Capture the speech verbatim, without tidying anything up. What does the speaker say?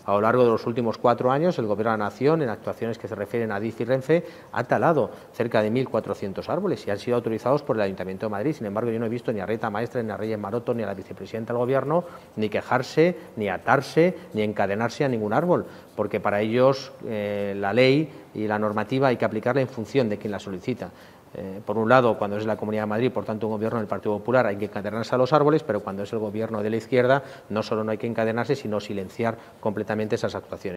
A lo largo de los últimos cuatro años, el Gobierno de la Nación, en actuaciones que se refieren a Adif y Renfe, ha talado cerca de mil cuatrocientos árboles y han sido autorizados por el Ayuntamiento de Madrid. Sin embargo, yo no he visto ni a Rita Maestre, ni a Reyes Maroto, ni a la vicepresidenta del Gobierno, ni quejarse, ni atarse, ni encadenarse a ningún árbol, porque para ellos eh, la ley y la normativa hay que aplicarla en función de quien la solicita. Eh, por un lado, cuando es la Comunidad de Madrid, por tanto un gobierno del Partido Popular, hay que encadenarse a los árboles, pero cuando es el gobierno de la izquierda, no solo no hay que encadenarse, sino silenciar completamente esas actuaciones.